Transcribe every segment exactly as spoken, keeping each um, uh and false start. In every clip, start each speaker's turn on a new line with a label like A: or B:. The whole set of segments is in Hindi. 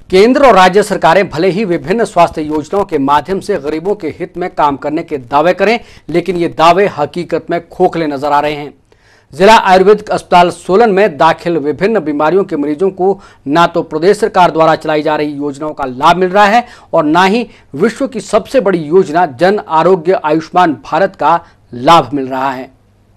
A: केंद्र और राज्य सरकारें भले ही विभिन्न स्वास्थ्य योजनाओं के माध्यम से गरीबों के हित में काम करने के दावे करें, लेकिन ये दावे हकीकत में खोखले नजर आ रहे हैं। जिला आयुर्वेदिक अस्पताल सोलन में दाखिल विभिन्न बीमारियों के मरीजों को ना तो प्रदेश सरकार द्वारा चलाई जा रही योजनाओं का लाभ मिल रहा है और ना ही विश्व की सबसे बड़ी योजना जन आरोग्य आयुष्मान भारत का लाभ मिल रहा है।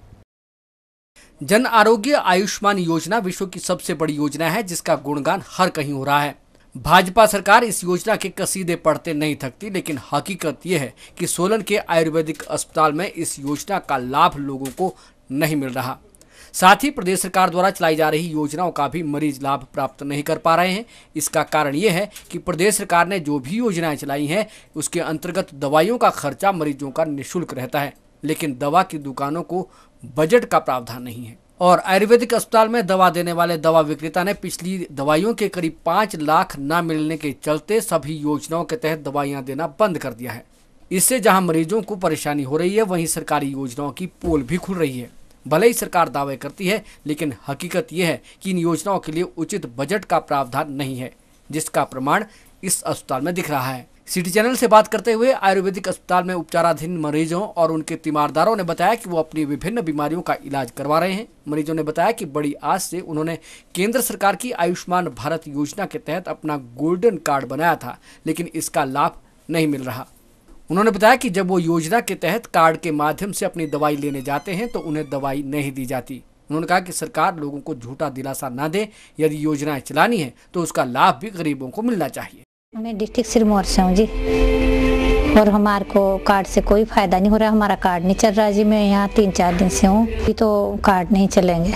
A: जन आरोग्य आयुष्मान योजना विश्व की सबसे बड़ी योजना है, जिसका गुणगान हर कहीं हो रहा है। भाजपा सरकार इस योजना के कसीदे पढ़ते नहीं थकती, लेकिन हकीकत यह है कि सोलन के आयुर्वेदिक अस्पताल में इस योजना का लाभ लोगों को नहीं मिल रहा। साथ ही प्रदेश सरकार द्वारा चलाई जा रही योजनाओं का भी मरीज लाभ प्राप्त नहीं कर पा रहे हैं। इसका कारण ये है कि प्रदेश सरकार ने जो भी योजनाएं चलाई हैं उसके अंतर्गत दवाइयों का खर्चा मरीजों का निःशुल्क रहता है, लेकिन दवा की दुकानों को बजट का प्रावधान नहीं है। और आयुर्वेदिक अस्पताल में दवा देने वाले दवा विक्रेता ने पिछली दवाइयों के करीब पाँच लाख न मिलने के चलते सभी योजनाओं के तहत दवाइयां देना बंद कर दिया है। इससे जहां मरीजों को परेशानी हो रही है, वहीं सरकारी योजनाओं की पोल भी खुल रही है। भले ही सरकार दावे करती है, लेकिन हकीकत यह है कि इन योजनाओं के लिए उचित बजट का प्रावधान नहीं है, जिसका प्रमाण इस अस्पताल में दिख रहा है। सिटी चैनल से बात करते हुए आयुर्वेदिक अस्पताल में उपचाराधीन मरीजों और उनके तीमारदारों ने बताया कि वो अपनी विभिन्न बीमारियों का इलाज करवा रहे हैं। मरीजों ने बताया कि बड़ी आस से उन्होंने केंद्र सरकार की आयुष्मान भारत योजना के तहत अपना गोल्डन कार्ड बनाया था, लेकिन इसका लाभ नहीं मिल रहा। उन्होंने बताया कि जब वो योजना के तहत कार्ड के माध्यम से अपनी दवाई लेने जाते हैं तो उन्हें दवाई नहीं दी जाती। उन्होंने कहा कि सरकार लोगों को झूठा दिलासा न दे, यदि योजनाएं चलानी है तो उसका लाभ भी गरीबों को मिलना चाहिए।
B: मैं डिस्ट्रिक्ट सिरमौर से हूँ जी, और हमारे को कार्ड से कोई फायदा नहीं हो रहा। हमारा कार्ड नहीं चल रहा जी। मैं यहाँ तीन चार दिन से हूँ, अभी तो कार्ड नहीं चलेंगे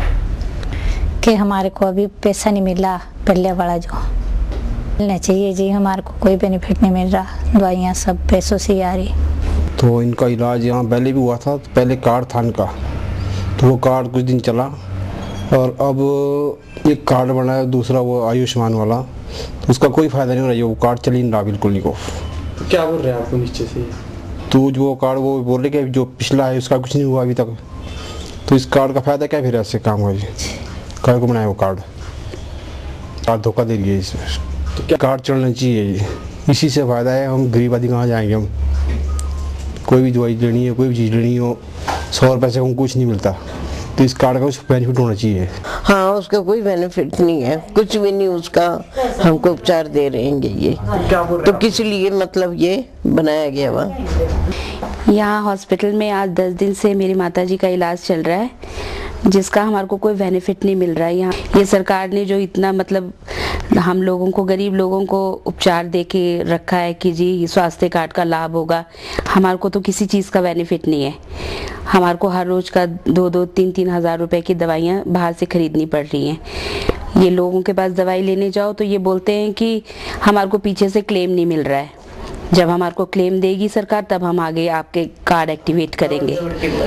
B: कि हमारे को अभी पैसा नहीं मिला। पहले वाला जो मिलना चाहिए जी, हमारे को कोई बेनिफिट नहीं मिल रहा। दवाइयाँ सब पैसों से आ रही।
C: तो इनका इलाज यहाँ पहले भी हुआ था, तो पहले कार्ड था इनका, तो वो कार्ड कुछ दिन चला और अब एक कार्ड बनाया दूसरा, वो आयुष्मान वाला, तो उसका कोई फायदा नहीं हो रहा है। वो कार्ड चल ही नहीं रहा बिल्कुल नहीं को।
D: तो क्या बोल रहे हैं आपको नीचे से?
C: तो जो कार्ड वो बोल रहे कि जो पिछला है उसका कुछ नहीं हुआ अभी तक, तो इस कार्ड का फायदा क्या फिर ऐसे काम हुआ जी? कार्ड को बनाया वो कार्ड कार्ड धोखा दे रही है इसमें। तो क्या कार्ड चलना चाहिए, इसी से फायदा है। हम गरीब आदमी कहाँ जाएंगे? हम कोई भी दवाई लेनी है, कोई भी चीज़ लेनी हो, सौ रुपये से हम कुछ नहीं मिलता, तो इस कार्ड का कुछ बेनिफिट होना चाहिए।
E: हाँ, उसका कोई बेनिफिट नहीं है, कुछ भी नहीं उसका। हमको उपचार दे रहे हैं ये, तो किस लिए मतलब ये बनाया गया हुआ।
F: यहाँ हॉस्पिटल में आज दस दिन से मेरी माताजी का इलाज चल रहा है, जिसका हमारे को कोई बेनिफिट नहीं मिल रहा है। यहाँ ये सरकार ने जो इतना मतलब हम लोगों को, गरीब लोगों को उपचार दे के रखा है कि जी स्वास्थ्य कार्ड का लाभ होगा, हमारे को तो किसी चीज़ का बेनिफिट नहीं है। हमारे को हर रोज़ का दो दो तीन तीन हज़ार रुपए की दवाइयाँ बाहर से खरीदनी पड़ रही हैं। ये लोगों के पास दवाई लेने जाओ तो ये बोलते हैं कि हमारे को पीछे से क्लेम नहीं मिल रहा है। जब हमारे को क्लेम देगी सरकार तब हम आगे आपके कार्ड एक्टिवेट करेंगे।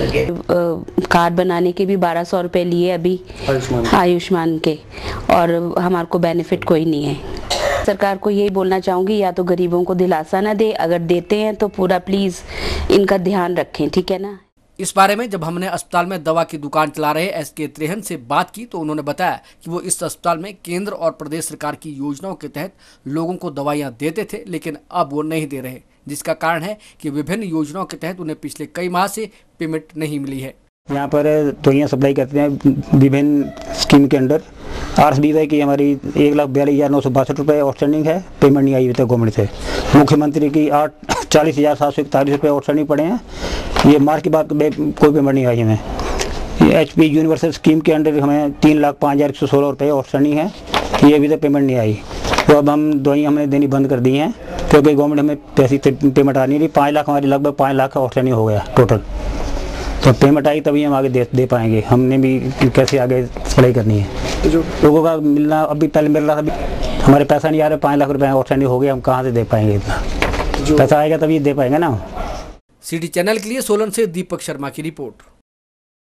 F: कार्ड बनाने के भी बारह सौ रुपये लिए अभी आयुष्मान के, और हमारे को बेनिफिट कोई नहीं है। सरकार को यही बोलना चाहूँगी, या तो गरीबों को दिलासा ना दे, अगर देते हैं तो पूरा प्लीज़ इनका ध्यान रखें, ठीक है ना।
A: इस बारे में जब हमने अस्पताल में दवा की दुकान चला रहे एस के त्रेहन से बात की तो उन्होंने बताया कि वो इस अस्पताल में केंद्र और प्रदेश सरकार की योजनाओं के तहत लोगों को दवाइयां देते थे, लेकिन अब वो नहीं दे रहे, जिसका कारण है कि विभिन्न योजनाओं के तहत उन्हें पिछले कई माह से पेमेंट नहीं मिली है।
G: यहाँ पर दवाइयाँ सप्लाई करते हैं विभिन्न स्कीम के अंडर। आर एस बी है कि हमारी एक लाख बयालीस हज़ार नौ सौ बासठ रुपये आउटस्टैंडिंग है, पेमेंट नहीं आई अभी तक गवर्नमेंट से। मुख्यमंत्री की आठ चालीस हज़ार सात सौ इकतालीस रुपये आउटस्टैंडिंग पड़े हैं, ये मार्च के बाद कोई पेमेंट नहीं आई हमें। एच पी यूनिवर्सल स्कीम के अंडर हमें तीन लाख पाँच हज़ार एक सौ सोलह रुपये आउटस्टैंडिंग है, ये अभी तक पेमेंट नहीं आई। तो अब हम दवाइयाँ हमने देनी बंद कर दी हैं, क्योंकि गवर्नमेंट हमें पैसे पेमेंट आ नहीं रही। पाँच लाख हमारी लगभग पाँच लाख का आउटस्टैंडिंग हो गया टोटल। तो पेमेंट आई तभी हम आगे दे दे पाएंगे। हमने भी कैसे आगे सप्लाई करनी है। तो जो लोगों का मिलना अभी पहले मिल रहा था, अभी हमारे पैसा नहीं आ रहा। पाँच लाख रुपए आउटस्टैंडिंग हो गया, हम कहाँ से दे पाएंगे इतना? पैसा आएगा तभी दे पाएंगे ना।
A: सिटी चैनल के लिए सोलन से दीपक शर्मा की रिपोर्ट।